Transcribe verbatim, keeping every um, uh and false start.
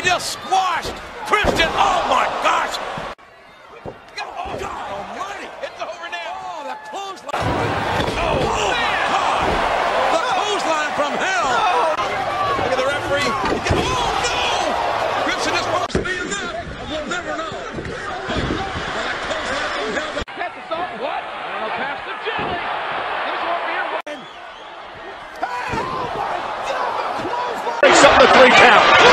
He just squashed Christian. Oh my gosh! Oh God Almighty! It's over now. Oh, the clothesline! Oh, oh my God! The clothesline from hell! Oh. Look at the referee. Oh no! Christian is supposed to be enough. We'll never know. That clothesline from hell. Catch us off. What? I'll pass the jelly. This won't be a win. Hey! Oh my God! The clothesline! Makes up the three count.